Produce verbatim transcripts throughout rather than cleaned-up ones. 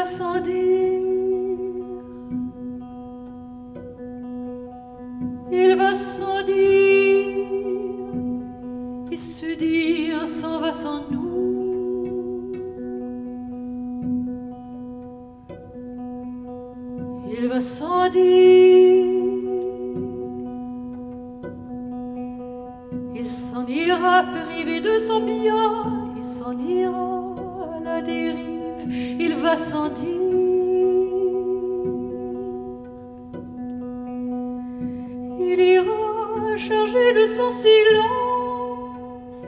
va sans dire, il va sans dire, et se dire s'en va sans nous. Il va sans dire, il s'en ira privé de son bien, il s'en ira à la dérive, il va sans dire, il ira chargé de son silence,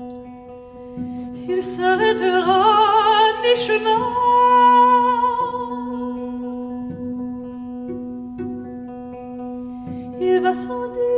il s'arrêtera à mi-chemin, il va sans dire.